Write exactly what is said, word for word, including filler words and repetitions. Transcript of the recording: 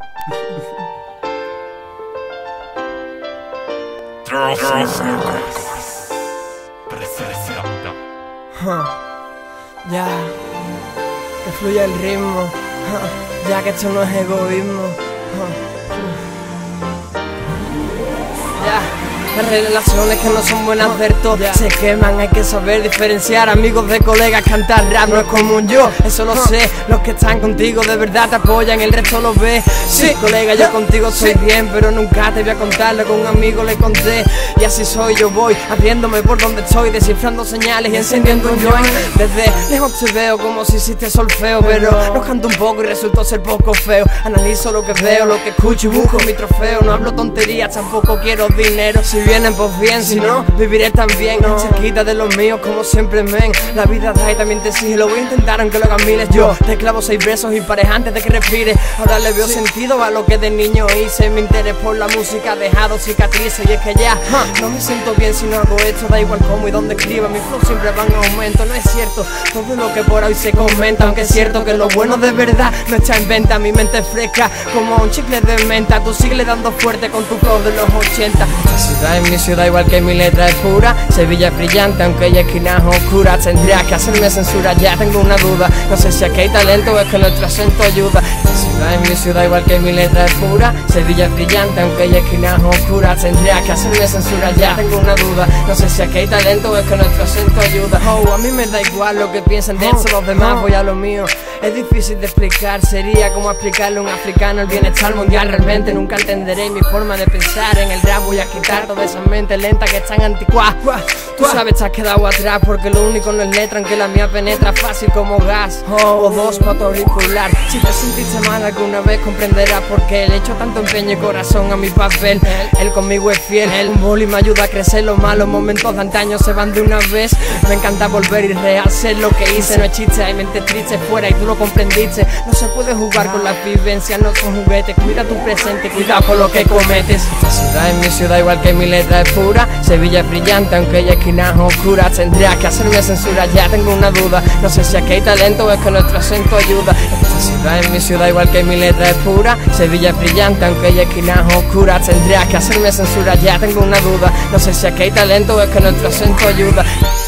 Huh. Ya, que fluya el ritmo, huh. Ya que esto no es egoísmo, huh. Ya. Las relaciones que no son buenas ver todo yeah. Se queman, hay que saber diferenciar amigos de colegas, cantar rap no es como un yo, eso lo sé. Los que están contigo de verdad te apoyan, el resto lo ve. Sí, colega, yo contigo estoy bien, pero nunca te voy a contar lo que un amigo le conté. Y así soy, yo voy abriéndome por donde estoy, descifrando señales y encendiendo un joint. Desde lejos te veo como si hiciste solfeo, pero no canto un poco y resultó ser poco feo. Analizo lo que veo, lo que escucho y busco mi trofeo. No hablo tonterías, tampoco quiero dinero. Si vienen pues bien, si no, viviré también no. Cerquita de los míos como siempre, men. La vida da y también te exige, lo voy a intentar aunque lo hagan miles. Yo te clavo seis besos impares antes de que respire. Ahora le veo sí. sentido a lo que de niño hice. Mi interés por la música ha dejado cicatrices. Y es que ya, huh, no me siento bien si no hago esto. Da igual cómo y dónde escriba, mi flow siempre va en aumento. No es cierto todo lo que por ahí se comenta, aunque es cierto que lo bueno de verdad no está en venta. Mi mente es fresca como un chicle de menta. Tú sigue dando fuerte con tu flow de los ochenta. La ciudad es mi ciudad igual que mi letra es pura. Sevilla es brillante aunque hay esquinas oscuras. Tendrías que hacerme censura, ya tengo una duda. No sé si aquí hay talento o es que nuestro acento ayuda. La ciudad es mi ciudad igual que mi letra es pura. Sevilla es brillante aunque hay esquinas oscuras. Tendrías que hacerme censura, ya tengo una duda. No sé si aquí hay talento o es que nuestro acento ayuda. Oh, a mí me da igual lo que piensen de eso los demás, voy a lo mío. Es difícil de explicar, sería como explicarle a un africano el bienestar mundial. Realmente nunca entenderé mi forma de pensar. En el rap voy a quitar toda esa mente lenta que están anticuadas. Tú sabes, te has quedado atrás porque lo único no es letra, aunque la mía penetra fácil como gas. Oh, o dos para tu auricular. Si te sentiste mal alguna vez comprenderás por qué le echo tanto empeño y corazón a mi papel. Él conmigo es fiel, él un boli me ayuda a crecer. Los malos momentos de antaño se van de una vez. Me encanta volver y rehacer lo que hice. No es chiste, hay mente triste fuera y tú lo comprendiste. No se puede jugar con las vivencias, no son juguetes. Cuida tu presente, cuidado con lo que cometes. Esta ciudad es mi ciudad igual que mi letra es pura. Sevilla es brillante aunque hay esquinas oscuras. Tendrías que hacerme censura, ya tengo una duda. No sé si aquí hay talento o es que nuestro acento ayuda. Esta ciudad es mi ciudad igual que mi letra es pura. Sevilla es brillante aunque hay esquinas oscuras. Tendrías que hacerme censura, ya tengo una duda. No sé si aquí hay talento o es que nuestro acento ayuda.